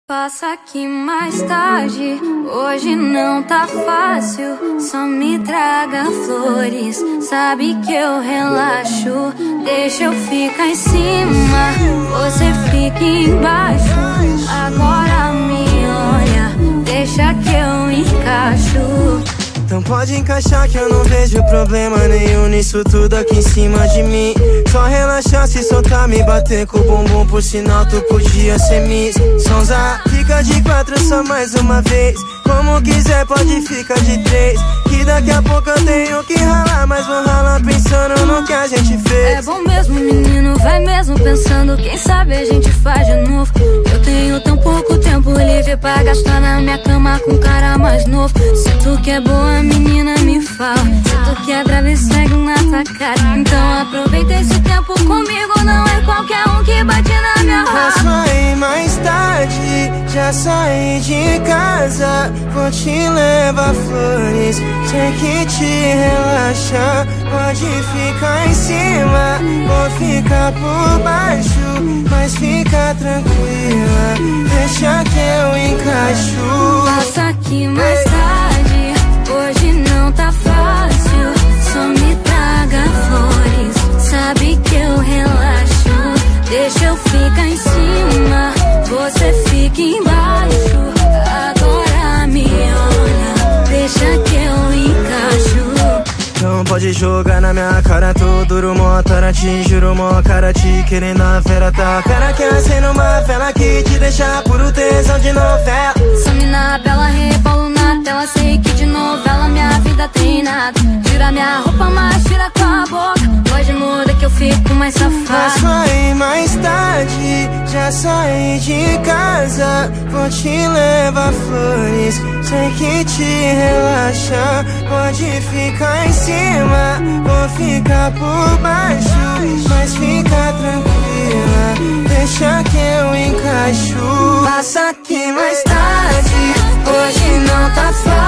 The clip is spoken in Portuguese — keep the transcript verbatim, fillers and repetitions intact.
Passa aqui mais tarde, hoje não tá fácil. Só me traga flores, sabe que eu relaxo. Deixa eu ficar em cima, você fica embaixo. Agora me olha, deixa que eu encaixo. Então pode encaixar que eu não vejo problema nenhum nisso tudo aqui em cima de mim. Só relaxar, se soltar, me bater com o bumbum. Por sinal tu podia ser Miss Sonza. Fica de quatro só mais uma vez. Como quiser pode ficar de três. Que daqui a pouco eu tenho que ralar, mas vou ralar pensando no que a gente fez. É bom mesmo menino, vai mesmo pensando. Quem sabe a gente faz de novo. Eu tenho tão pouco tempo livre pra gastar na minha cama com um cara mais novo. Se tu que é boa menina me fala, se tu que é brava e segue na tua cara. Então aproveita esse tempo comigo, não é qualquer um que bate na minha raba. Posso ir mais tarde, já saí de casa. Vou te levar flores, sei que te relaxa. Pode ficar em cima, vou ficar por baixo. Mas fica tranquila, deixa que eu encaixo. Passa aqui mais tarde, hoje não tá fácil. Só me traga flores, sabe que eu relaxo. Deixa eu ficar em cima, você fica embaixo. Agora me olha, deixa que eu encaixo. Não pode jogar na minha cara, tô duro, mó tara, te juro, mó cara, te querendo a fera, tá? Cara que acende uma vela que te deixa puro tesão de novela. Essa mina bela, rebolo na tela, sei que de novela minha vida tem nada. Tira minha roupa, mas tira com a boca. Pode mudar que eu fico mais safada. Posso ir mais tarde, já saí de casa. Vou te levar flores, sei que te relaxa. Pode ficar em cima, vou ficar por baixo. Mas fica tranquila, deixa que eu encaixo. Passa aqui mais tarde, hoje não tá fácil.